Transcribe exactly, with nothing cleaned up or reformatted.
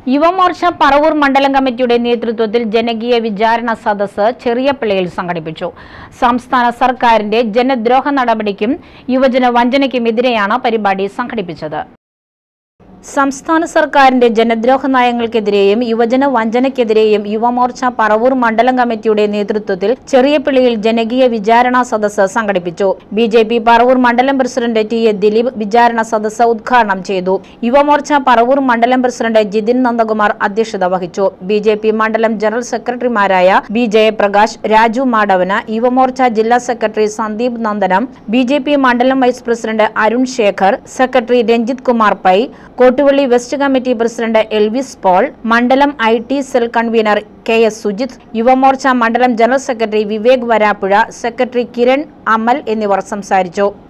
യുവമോർച്ച പറവൂർ മണ്ഡലം കമ്മിറ്റിയുടെ നേതൃത്വത്തിൽ ജനകീയ വിചാരണ സദസ്സ് ചെറിയപ്പള്ളിയിൽ സംഘടിപ്പിച്ചു. സംസ്ഥാന സർക്കാരിന്റെ ജനദ്രോഹ നടപടിക്കും യുവജന വഞ്ചനയ്ക്കുമെതിരെയാണ് പരിപാടി സംഘടിപ്പിച്ചത്. സംസ്ഥാന സർക്കാരിന്റെ ജനദ്രോഹ നയങ്ങൾക്കെതിരെയും യുവജന വഞ്ചനയ്ക്കെതിരെയും യുവമോർച്ച പറവൂർ മണ്ഡലം കമ്മിറ്റിയുടെ നേതൃത്വത്തിൽ ചെറിയപ്പള്ളിയിൽ ജനകീയ വിചാരണ സദസ്സ് സംഘടിപ്പിച്ചു. ബി ജെ പി പറവൂർ മണ്ഡലം പ്രസിഡന്റ് ടി എ ദിലീപ് വിചാരണ സദസ്സ് ഉദ്ഘാടനം ചെയ്തു. യുവമോർച്ച പറവൂർ മണ്ഡലം പ്രസിഡന്റ് ജിതിൻ നന്ദകുമാർ അധ്യക്ഷത വഹിച്ചു. ബി ജെ പി മണ്ഡലം ജനറൽ സെക്രട്ടറിമാരായ ബി ജയപ്രകാശ്, രാജു മാടവന, യുവമോർച്ച ജില്ലാ secretary Sandeep Nandanam, B J P മണ്ഡലം vice president Arun Shekhar, secretary Ranjith Kumar Pai, Kottuvally west committee president Elvis Paul, മണ്ഡലം I T cell convener K S Sujith, Yuvamorcha മണ്ഡലം general secretary Vivek Varappuzha, secretary Kiran Amal എന്നിവർ സംസാരിച്ചു.